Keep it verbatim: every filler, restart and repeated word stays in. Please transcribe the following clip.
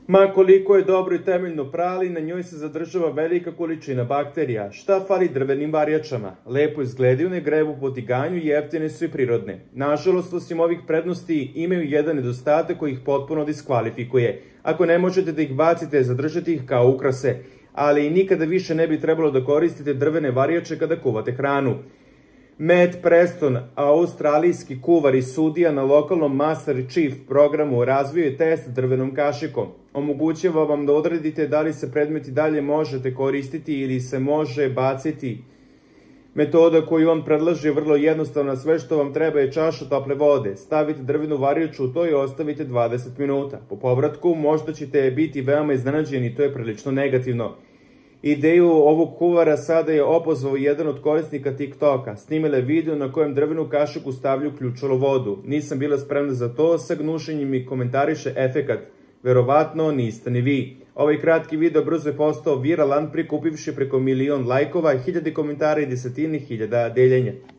Ma koliko je dobro i temeljno prali, na njoj se zadržava velika količina bakterija. Šta fali drvenim varjačama? Lepo izgledaju, ne grebu po tiganju, jeftine su i prirodne. Nažalost, osim ovih prednosti, imaju jedan nedostatak koji ih potpuno diskvalifikuje. Ako ne možete da ih bacite, zadržite ih kao ukrase, ali nikada više ne bi trebalo da koristite drvene varjače kada kuvate hranu. Matt Preston, australijski kuvar i sudija na lokalnom Master Chief programu, razvio je test drvenom kašikom. Omogućava vam da odredite da li se predmeti dalje možete koristiti ili se može baciti. Metoda koju on predlaže je vrlo jednostavna, sve što vam treba je čaša tople vode. Stavite drvenu varjaču u to i ostavite dvadeset minuta. Po povratku možda ćete biti veoma iznenađeni, to je prilično negativno. Ideju ovog kuvara sada je opozvao jedan od korisnika TikToka. Snimila je video na kojem drvenu kašiku stavlju ključalo vodu. Nisam bila spremna za to, sa gnušenjem i komentariše efekat. Verovatno niste ni vi. Ovaj kratki video brzo je postao viralan, prikupivši preko milion lajkova, hiljade komentara i desetine hiljada deljenja.